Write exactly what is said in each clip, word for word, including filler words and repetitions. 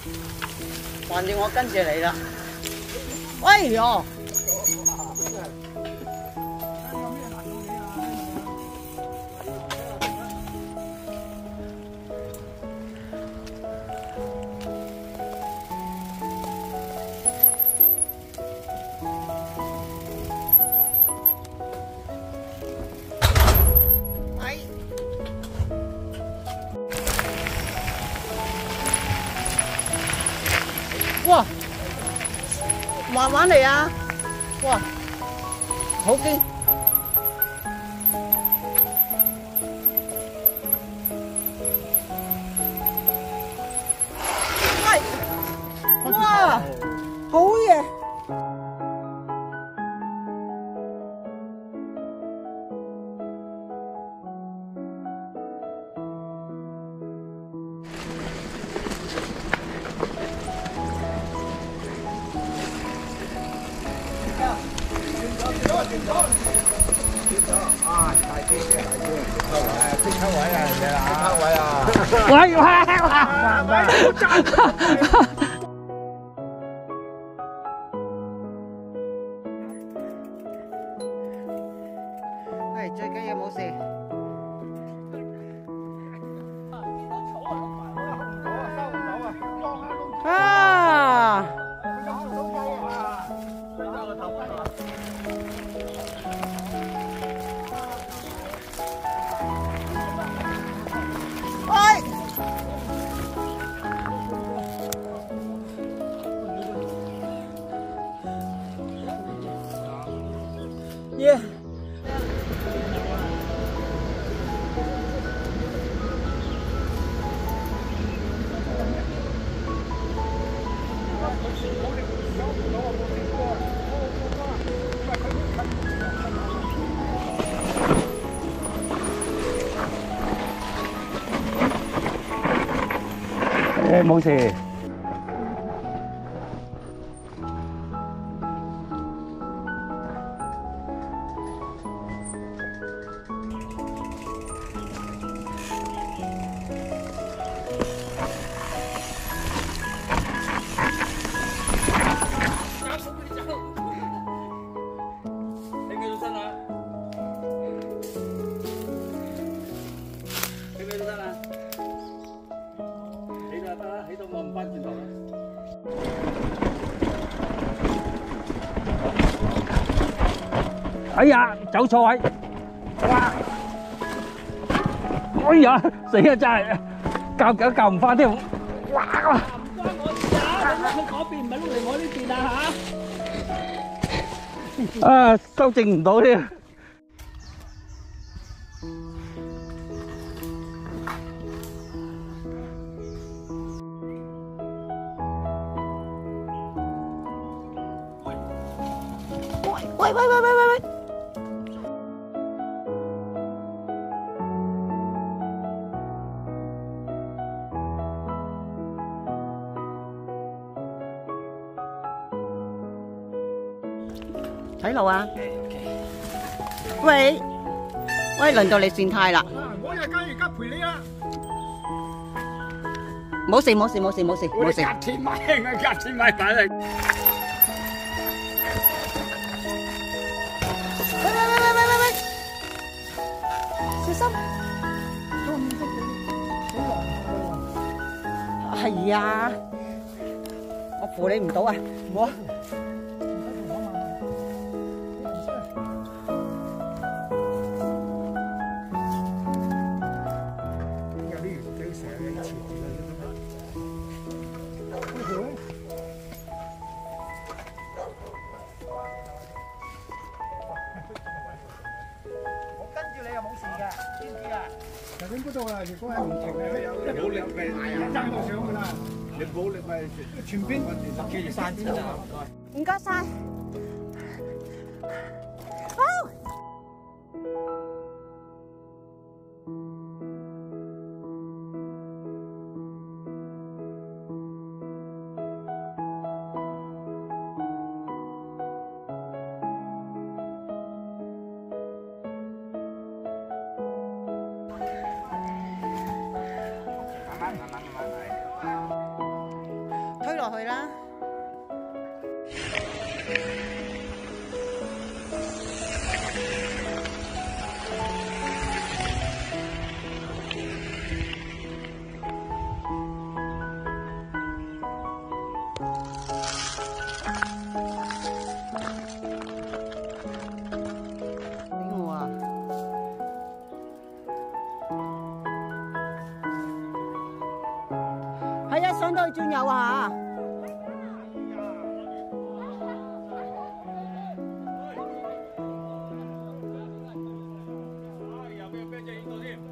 橫掂我跟住你啦。哎呦！哎！哇！慢慢嚟啊！哇，好驚！喂，哇，好嘢！ 啊，大機嘅大機，誒，即刻位啊，人哋啦，即刻位啊！ 喂喂！ 係最緊要冇事。啊！耶！ 誒冇事。哎呀，走錯位！哇！哎呀，死啊！真係救救救唔翻添！哇！ 唔關我事啊！你碌去嗰邊，唔係碌嚟我呢邊啊嚇！ 啊，修正唔到添。 喂喂喂喂喂喂！睇路啊！喂喂，輪到你轉軚啦！ 我而家而家陪你啦。 冇事冇事冇事冇事冇事。 隔天買啊，隔天買板嚟。 喂喂喂喂喂喂喂！小心！係啊，我扶你唔到啊！我。 就咁嗰度啊，如果係唔停嘅，有冇力咪爭到上㗎啦。你冇力咪全邊十幾二三千啊！ 唔該晒。 落去啦。係啊，上到去轉右啊！ 有咩啤隻影到添？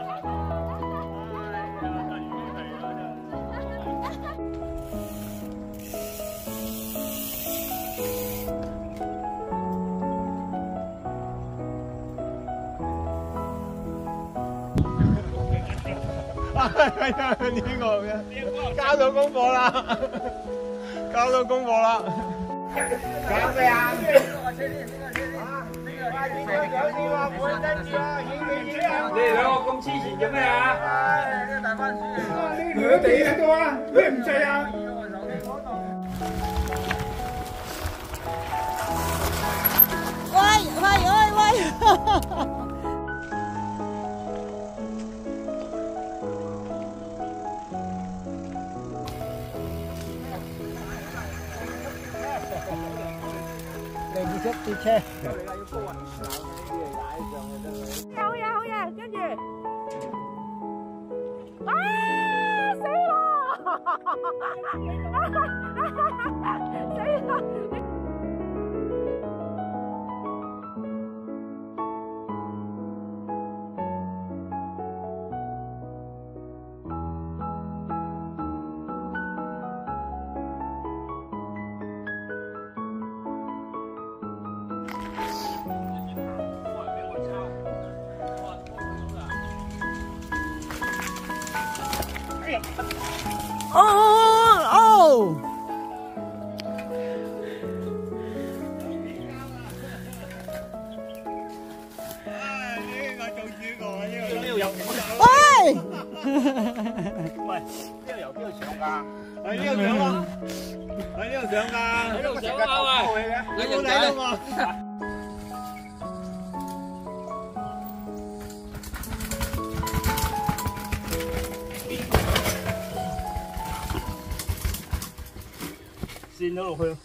係啊，呢個嘅交到功課啦，交到功課啦。搞咩啊？ 你哋兩個咁黐線做咩啊？ 兩地喺度啊，咩唔制啊？ 喂喂喂喂！嚟唔識跌車。 好嘢好嘢，跟住，啊死啦！死啦！ 哦哦！ 呢個做主角啊！呢個呢度有喂！ 喂，呢度由邊度上㗎？喺呢度上啊！喺呢度上㗎！喺度上啊！喂，你冇睇到嘛？ 跣咗落去。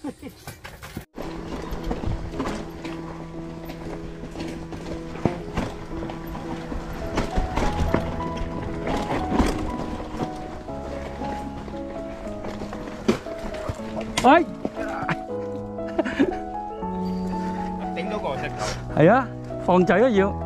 喂， 頂到個石頭。 係啊，放掣都要。